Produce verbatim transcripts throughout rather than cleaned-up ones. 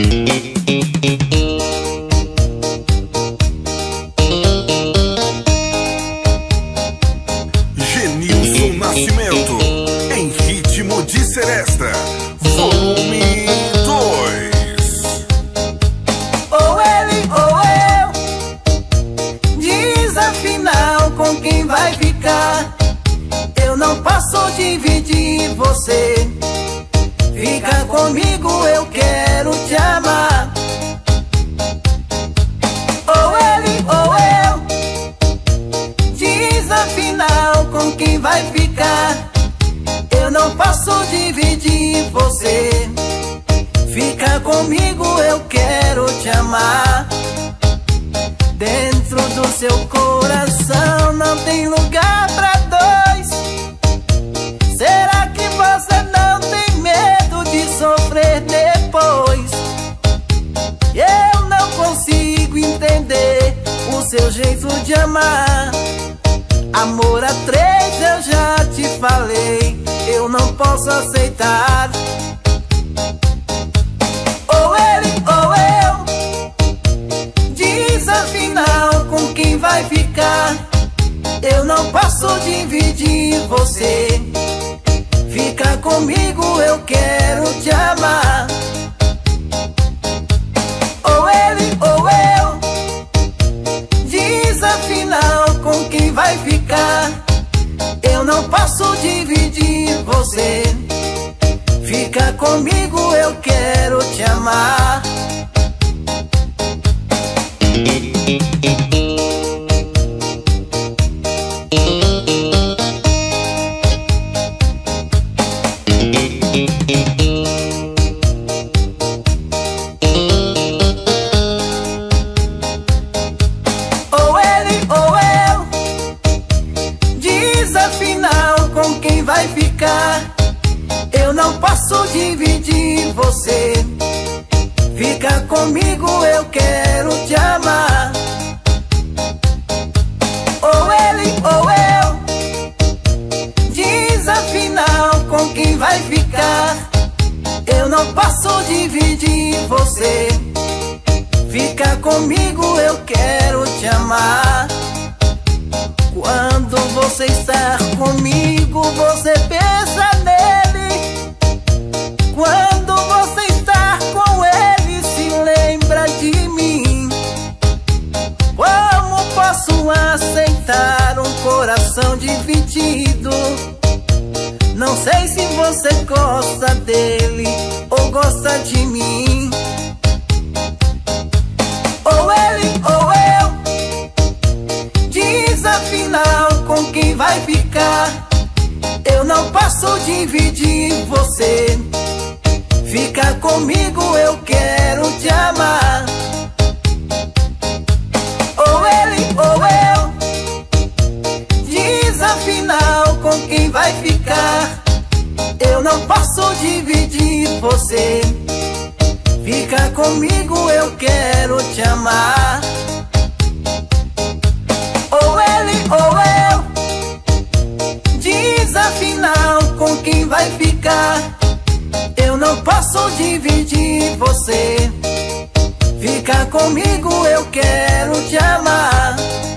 Genilson Nascimento, em ritmo de seresta, volume dois. Ou ele ou eu, diz afinal com quem vai ficar. Eu não posso dividir você. Fica comigo, eu quero te amar. Ou ele ou eu, diz afinal com quem vai ficar. Eu não posso dividir você. Fica comigo, eu quero te amar. Dentro do seu coração não tem lugar pra dois. Será que você não tem medo de sofrer depois? Eu não consigo entender o seu jeito de amar. Amor a três eu já te falei, eu não posso aceitar. Ou ele ou eu, diz afinal com quem vai ficar. Eu não posso dividir você. Fica comigo, eu quero te amar. Ou ele ou eu, diz afinal com quem vai ficar. Eu não posso dividir você. Fica comigo, eu quero te amar. Ou ele ou eu, diz afinal com quem vai ficar. Eu não posso dividir você. Fica comigo, eu quero te amar. Ou ele ou eu, diz afinal com quem vai ficar. Eu não posso dividir você. Fica comigo, eu quero te amar. Quando você está comigo, você pensa nele. Quando você está com ele, se lembra de mim. Como posso aceitar um coração dividido? Não sei se você gosta dele ou gosta de mim. Ou ele ou eu, diz afinal com quem vai ficar. Eu não posso dividir você. Fica comigo, eu quero te amar. Ou ele ou eu, diz afinal com quem vai ficar. Eu não posso dividir você. Fica comigo, eu quero te amar. Ou ele ou eu, diz afinal com quem vai ficar. Eu não posso dividir você. Fica comigo, eu quero te amar.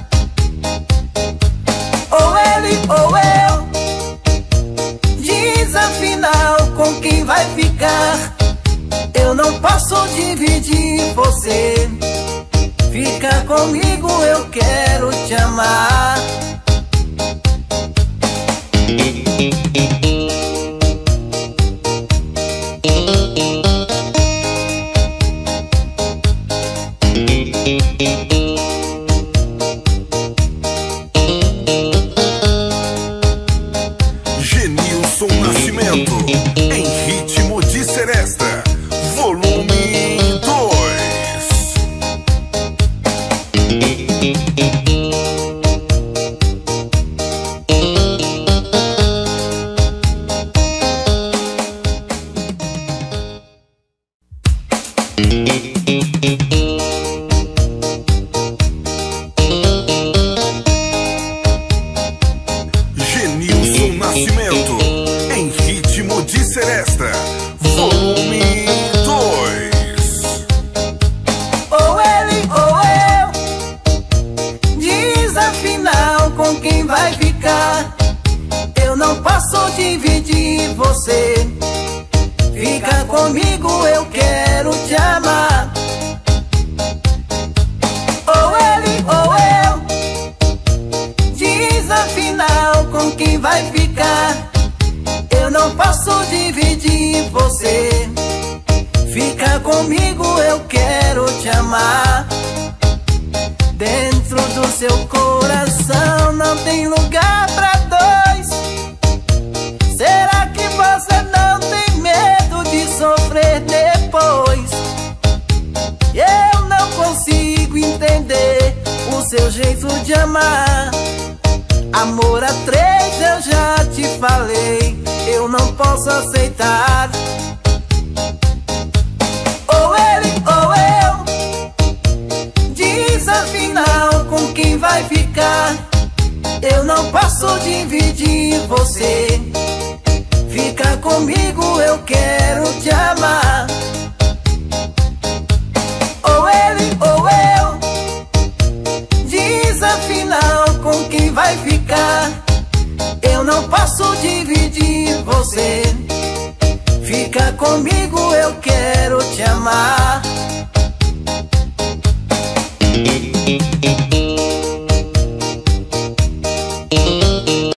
Ou ele ou eu, diz afinal com quem vai ficar. Eu não posso dividir você. Fica comigo, eu quero te amar. Genilson Nascimento, em ritmo de seresta, volume dois. Genilson Nascimento, em ritmo de seresta, volume dois. você. Fica comigo, eu quero te amar. Dentro do seu coração não tem lugar pra dois. Será que você não tem medo de sofrer depois? Eu não consigo entender o seu jeito de amar. Amor a três eu já te falei, eu não posso aceitar. Ou ele ou eu, diz afinal com quem vai ficar. Eu não posso dividir você. Fica comigo, eu quero te amar. Ou ele ou eu, diz afinal com quem vai ficar. Eu não posso dividir você. Fica comigo, eu quero te amar.